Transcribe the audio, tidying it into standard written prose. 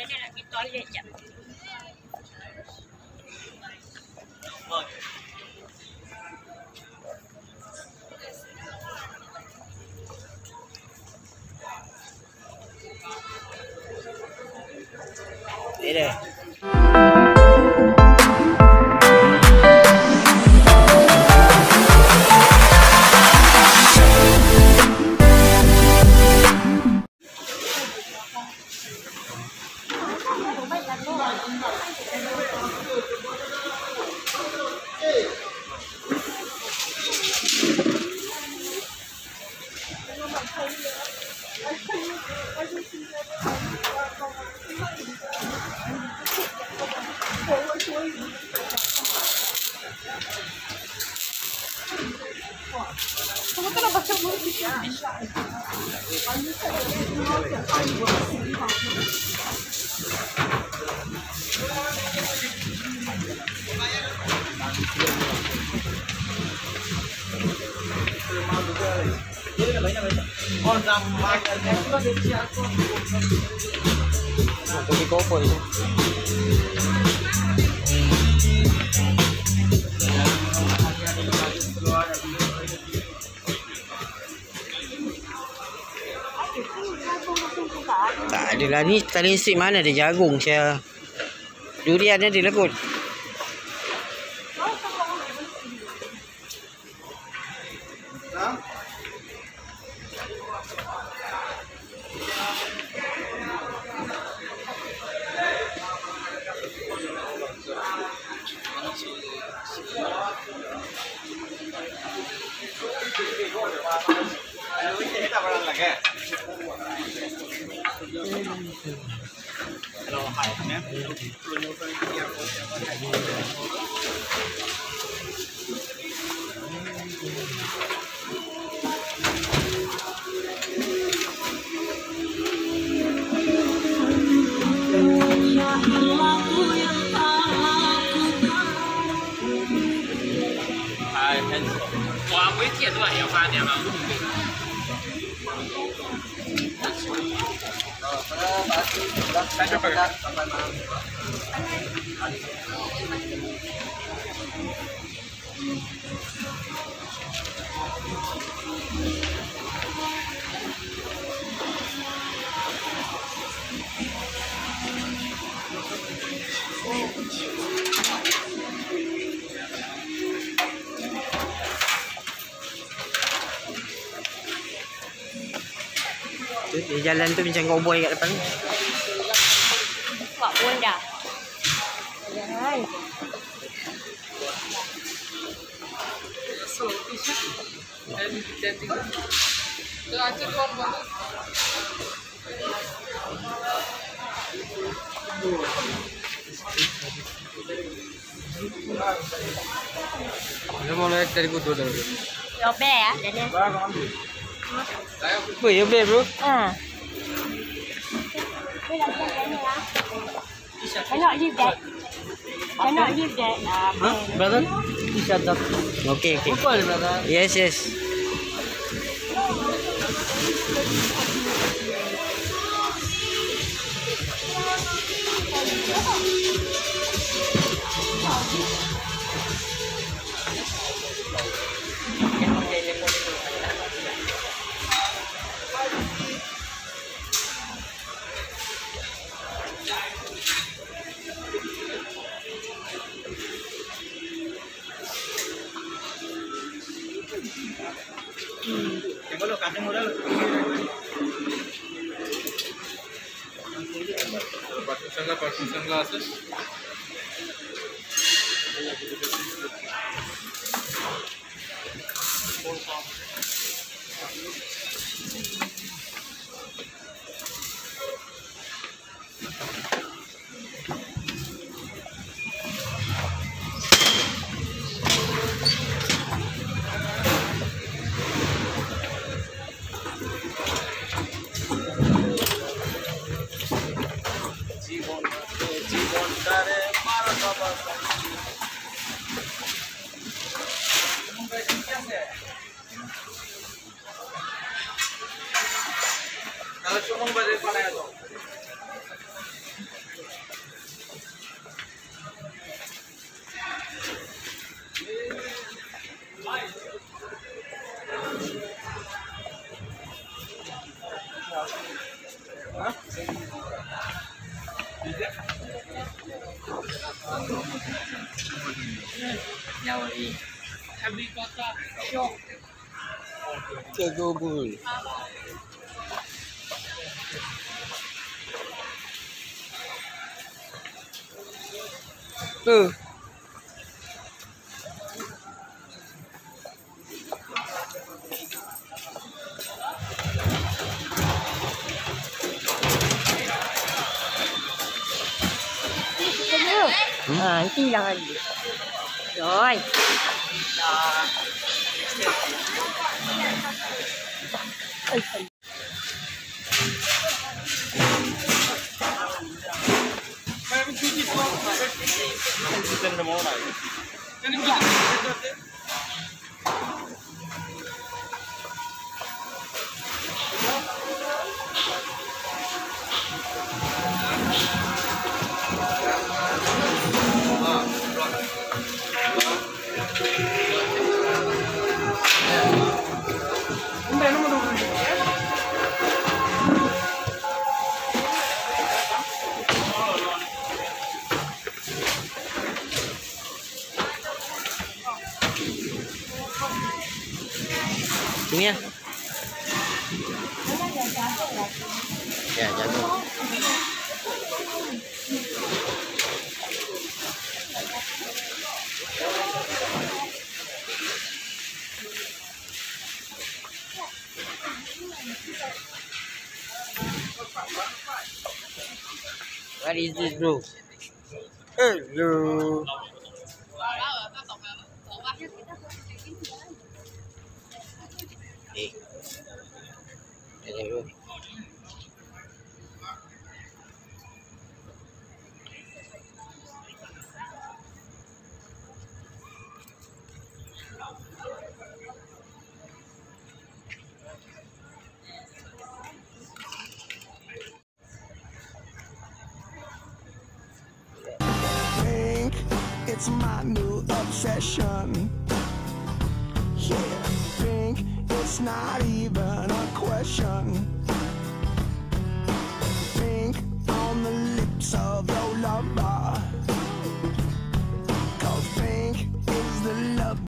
Dia nak pergi toilet jap. Ini. Pergi kopo itu. Tak adalah ni tali listrik mana ada jagung saya. Durian ada lah kot. Di jalan tu macam cowboy kat depan. Buat pun dah. Jangan. Dia mau naik dari kudu dah. Yobe ya. Weh, yobe bro. Cannot leave that. Cannot leave that. Brother? Shut up. Okay. Yes. Tengo los casos morales. Partition glasses. Kalau cuma balik pada itu. Jagung. Nanti jangan. Rồi. Sini ya. Ya, jagung. What is this, bro? Hello. Hello. It's my new obsession. Yeah, think it's not even a question. Think on the lips of your lover.